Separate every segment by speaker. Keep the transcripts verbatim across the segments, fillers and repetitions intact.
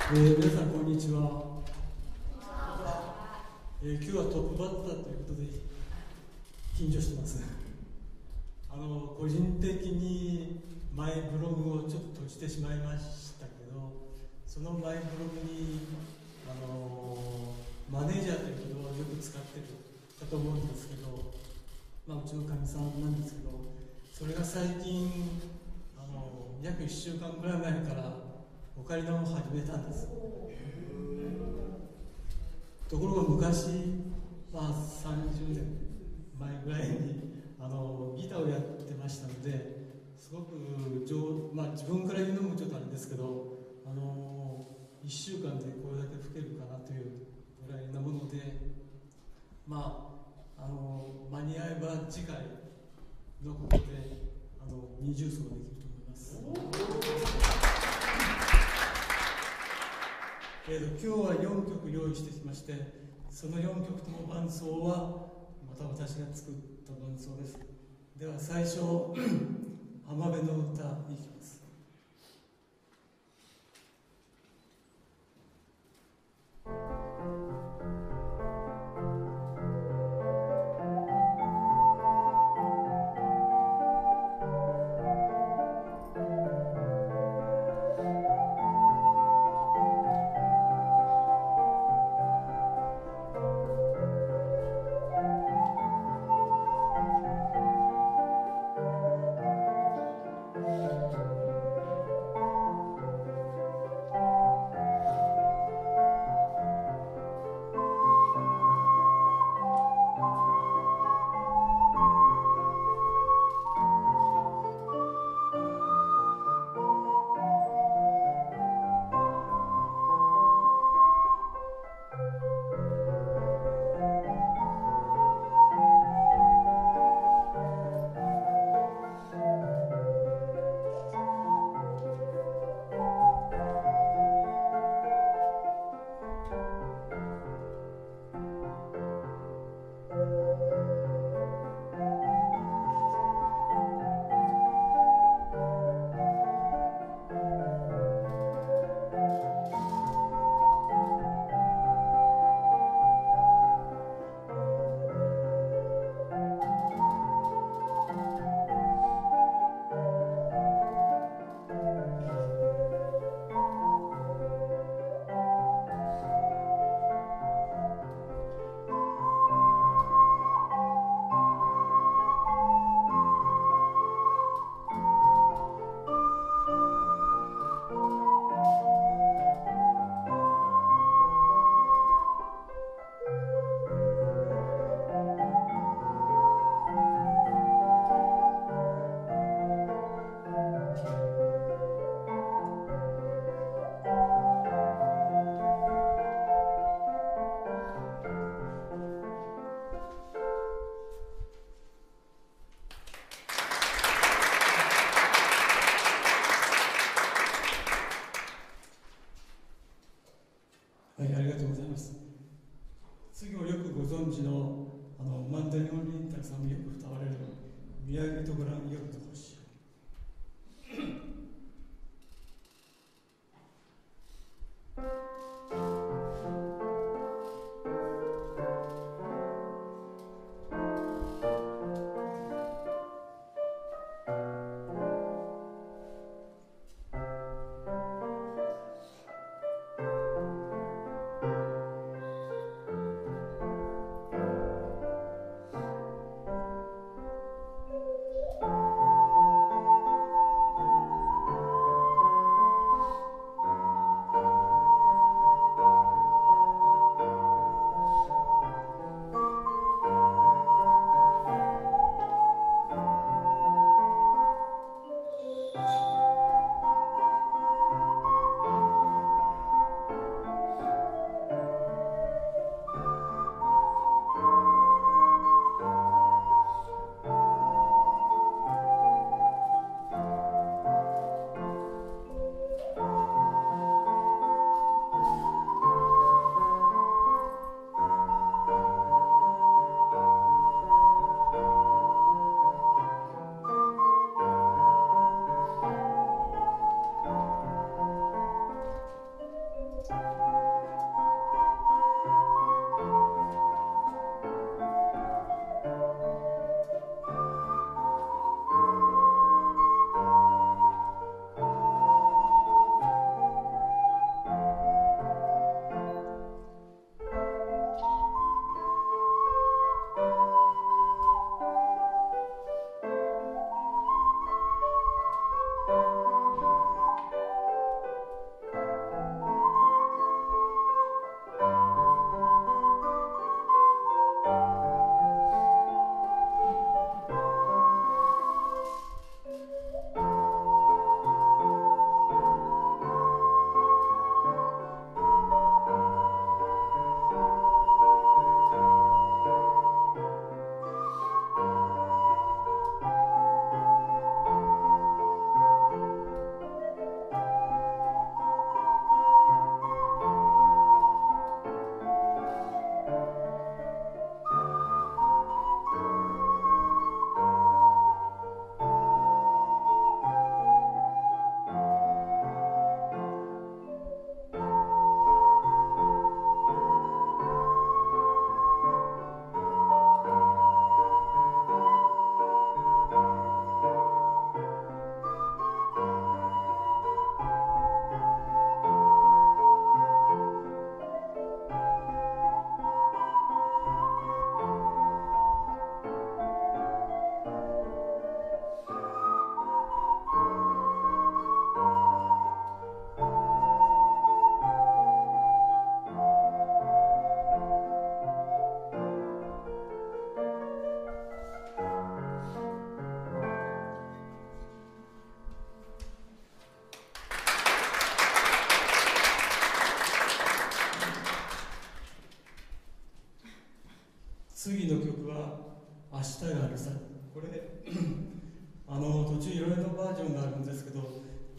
Speaker 1: えー、皆さんこんにちは。えー、今日はトップバッターということで緊張してます。あの個人的にマイブログをちょっと閉じてしまいましたけど、そのマイブログにあのマネージャーという言葉をよく使ってるかと思うんですけど、まあ、うちのかみさんなんですけど、それが最近あの約いっしゅうかんぐらい前からオカリナを始めたんです。ところが昔、まあ、さんじゅうねんまえぐらいにあのギターをやってましたので、すごく上、まあ、自分から言うのもちょっとあれですけど、あのいっしゅうかんでこれだけ吹けるかなというぐらいなもので、まあ、あの間に合えば次回のことであの二重奏ができると思います。えー、と今日はよんきょく用意してきまして、そのよんきょくとも伴奏はまた私が作った伴奏です。では最初浜辺の歌に行きます。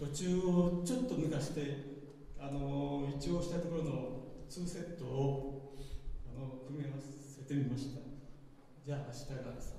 Speaker 1: 途中をちょっと抜かしてあの一応したところのにセットをあの組み合わせてみました。じゃあ明日が朝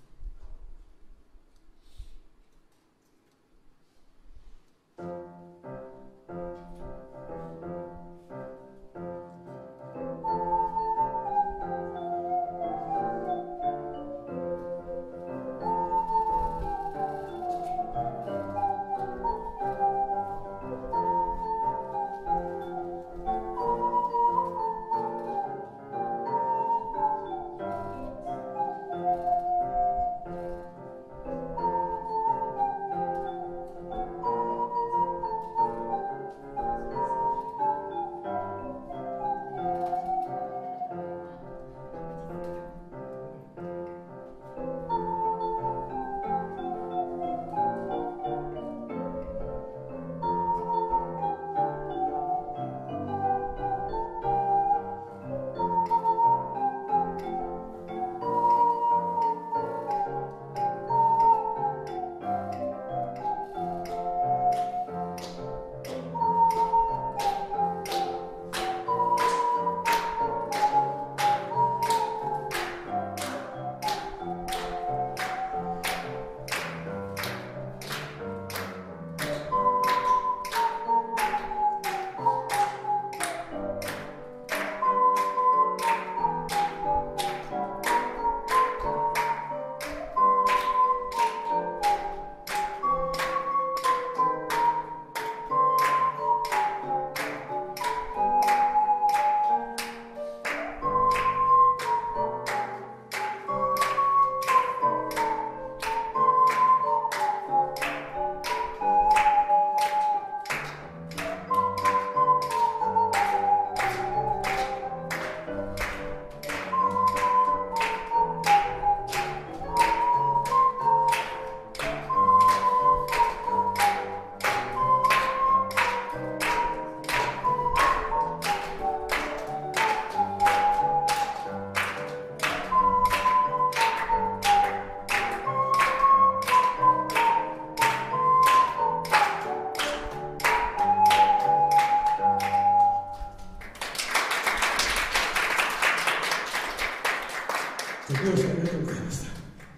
Speaker 1: ご了承ありがとうございました。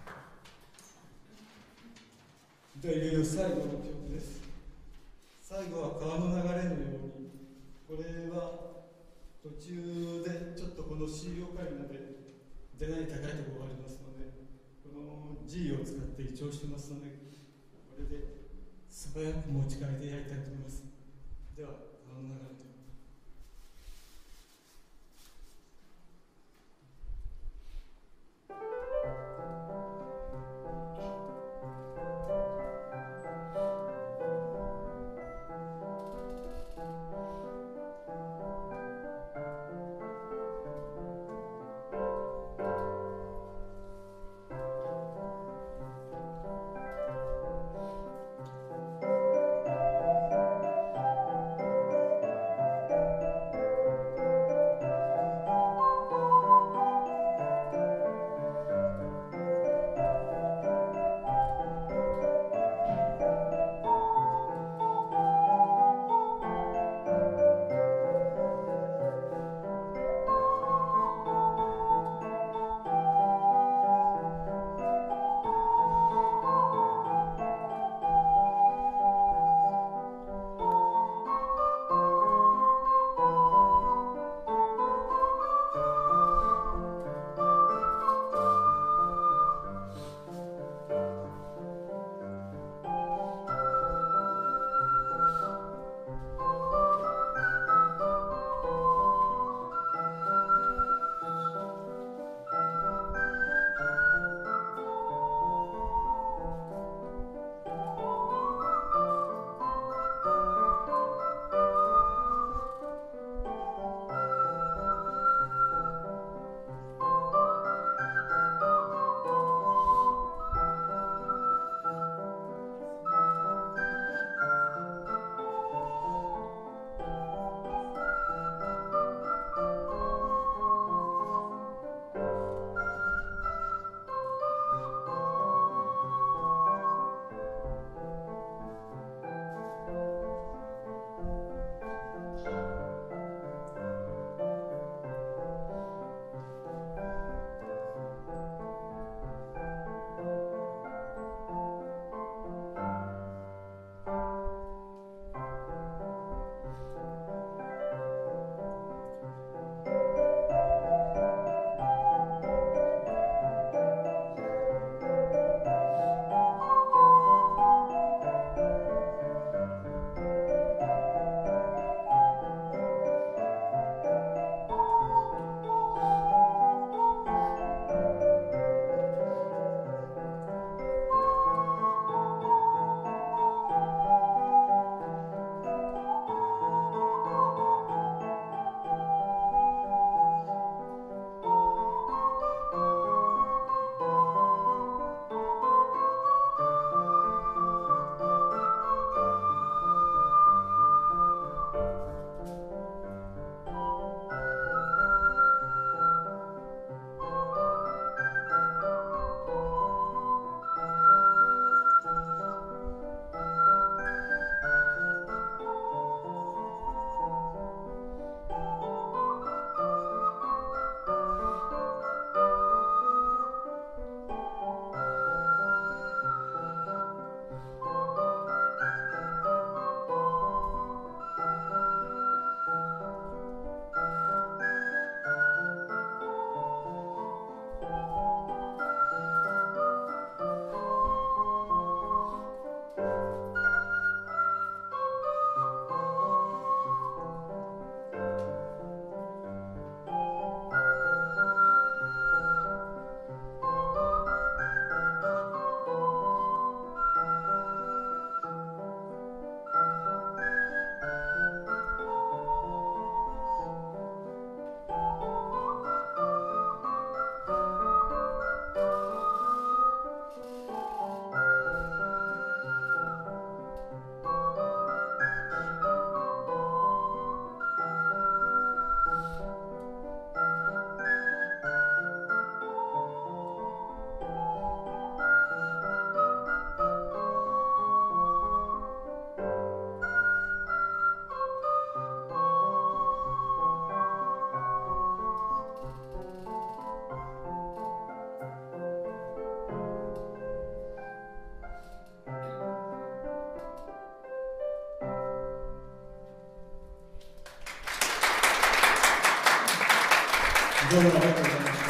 Speaker 1: ではいよいよ最後の曲です。最後は川の流れのように、これは途中でちょっとこの C オカリナで出ない高いところがありますので、この G を使って一応してますので、これで素早く持ち替えてやりたいと思います。では川の流れのように。 どうもありがとうございました。